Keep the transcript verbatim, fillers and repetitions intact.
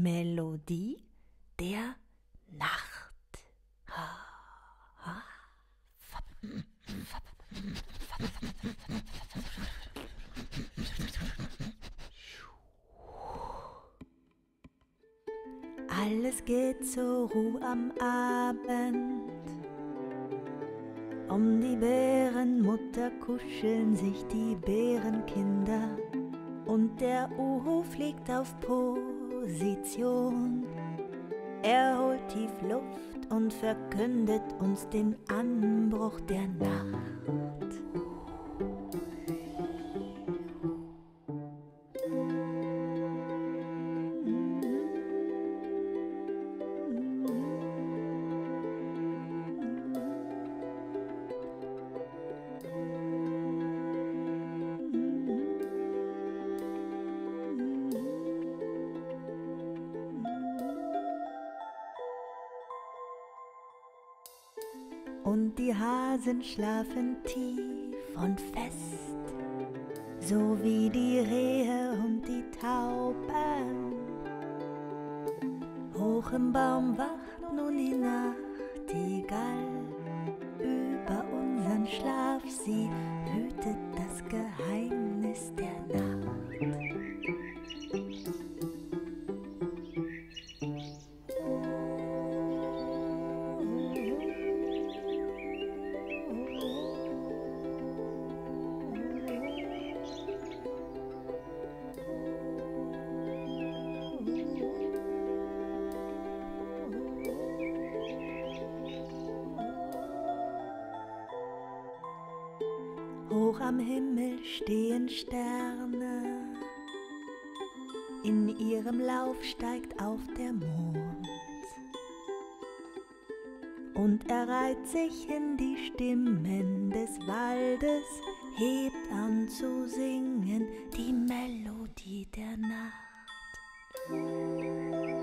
Melodie der Nacht. Alles geht zur Ruhe am Abend. Um die Bärenmutter kuscheln sich die Bärenkinder und der Uhu fliegt auf Position. Er holt tief Luft und verkündet uns den Anbruch der Nacht. Und die Hasen schlafen tief und fest, so wie die Rehe und die Tauben. Hoch im Baum wacht nun die Nachtigall, über unseren Schlaf, sie hütet das Geheimnis der Nacht. Hoch am Himmel stehen Sterne, in ihrem Lauf steigt auf der Mond und er reiht sich in die Stimmen des Waldes, hebt an zu singen die Melodie der Nacht.